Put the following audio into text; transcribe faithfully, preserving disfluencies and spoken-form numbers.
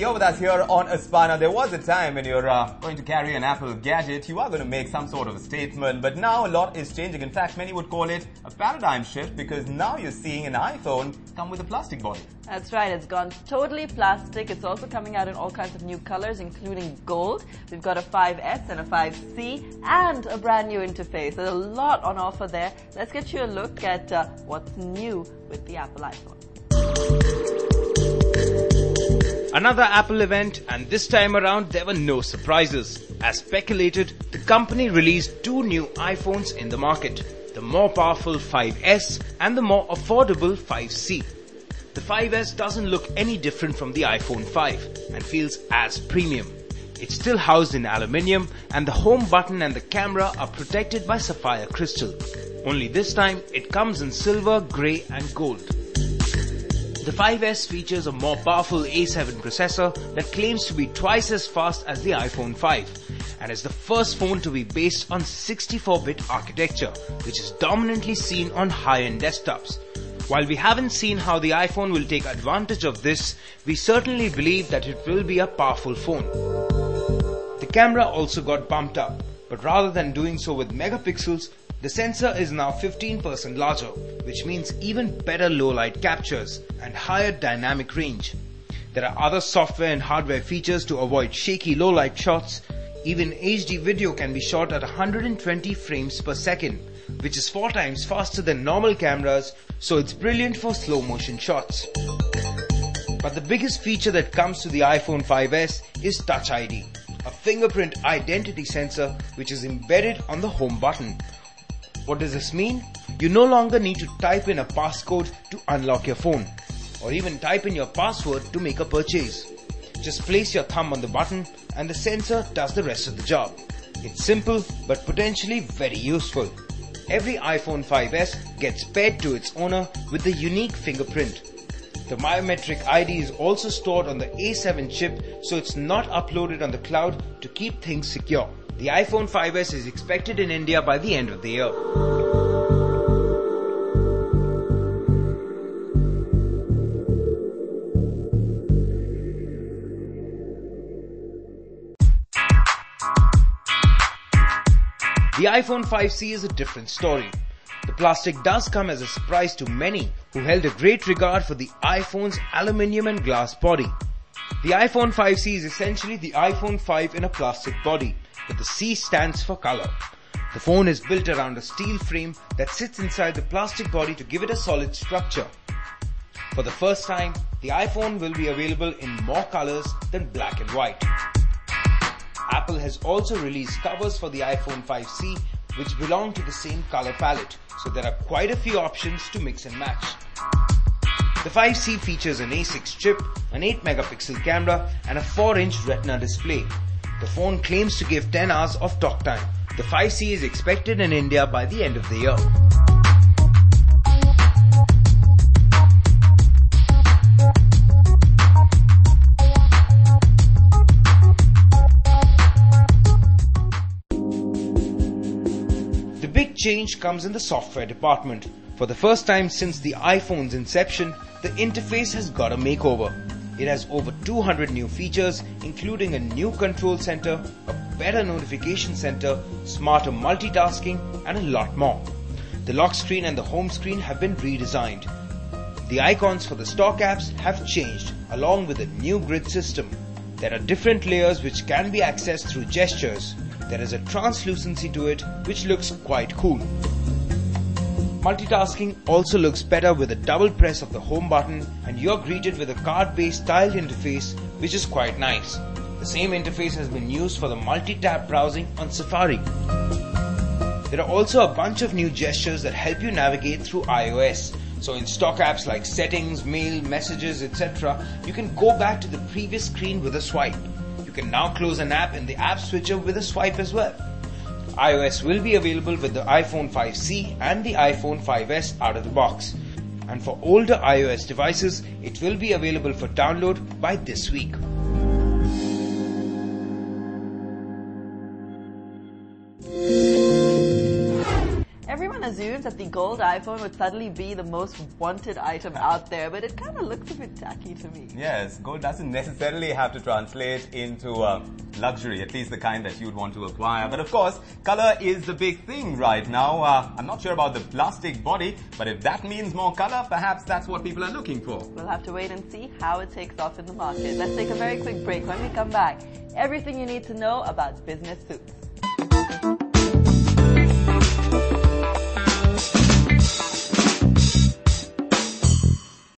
you're with us here on Aspana. There was a time when you're uh, going to carry an Apple gadget, you are going to make some sort of a statement, but now a lot is changing. In fact, many would call it a paradigm shift because now you're seeing an iPhone come with a plastic body. That's right, it's gone totally plastic. It's also coming out in all kinds of new colors, including gold. We've got a five S and a five C and a brand new interface. There's a lot on offer there. Let's get you a look at uh, what's new with the Apple iPhone. Another Apple event, and this time around there were no surprises. As speculated, the company released two new iPhones in the market, the more powerful five S and the more affordable five C. The five S doesn't look any different from the iPhone five and feels as premium. It's still housed in aluminium and the home button and the camera are protected by sapphire crystal. Only this time it comes in silver, grey and gold. The five S features a more powerful A seven processor that claims to be twice as fast as the iPhone five and is the first phone to be based on sixty-four bit architecture, which is dominantly seen on high-end desktops. While we haven't seen how the iPhone will take advantage of this, we certainly believe that it will be a powerful phone. The camera also got bumped up, but rather than doing so with megapixels, the sensor is now fifteen percent larger, which means even better low-light captures and higher dynamic range. There are other software and hardware features to avoid shaky low-light shots. Even H D video can be shot at one hundred twenty frames per second, which is four times faster than normal cameras, so it's brilliant for slow-motion shots. But the biggest feature that comes to the iPhone five S is Touch I D, a fingerprint identity sensor which is embedded on the home button. What does this mean? You no longer need to type in a passcode to unlock your phone, or even type in your password to make a purchase. Just place your thumb on the button and the sensor does the rest of the job. It's simple but potentially very useful. Every iPhone five S gets paired to its owner with a unique fingerprint. The biometric I D is also stored on the A seven chip, so it's not uploaded on the cloud to keep things secure. The iPhone five S is expected in India by the end of the year. The iPhone five C is a different story. The plastic does come as a surprise to many who held a great regard for the iPhone's aluminium and glass body. The iPhone five C is essentially the iPhone five in a plastic body, but the C stands for color. The phone is built around a steel frame that sits inside the plastic body to give it a solid structure. For the first time, the iPhone will be available in more colors than black and white. Apple has also released covers for the iPhone five C which belong to the same color palette, so there are quite a few options to mix and match. The five C features an A six chip, an eight megapixel camera and a four inch Retina display. The phone claims to give ten hours of talk time. The five C is expected in India by the end of the year. The big change comes in the software department. For the first time since the iPhone's inception, the interface has got a makeover. It has over two hundred new features, including a new control center, a better notification center, smarter multitasking, and a lot more. The lock screen and the home screen have been redesigned. The icons for the stock apps have changed, along with a new grid system. There are different layers which can be accessed through gestures. There is a translucency to it, which looks quite cool. Multitasking also looks better with a double press of the home button, and you're greeted with a card-based tiled interface, which is quite nice. The same interface has been used for the multi-tab browsing on Safari. There are also a bunch of new gestures that help you navigate through iOS. So in stock apps like Settings, Mail, Messages, et cetera, you can go back to the previous screen with a swipe. You can now close an app in the app switcher with a swipe as well. iOS will be available with the iPhone five C and the iPhone five S out of the box. And for older iOS devices, it will be available for download by this week. Everyone Everyone assumes that the gold iPhone would suddenly be the most wanted item out there, but it kind of looks a bit tacky to me. Yes, gold doesn't necessarily have to translate into uh, luxury, at least the kind that you'd want to acquire. But of course, color is the big thing right now. Uh, I'm not sure about the plastic body, but if that means more color, perhaps that's what people are looking for. We'll have to wait and see how it takes off in the market. Let's take a very quick break. When we come back, everything you need to know about business suits.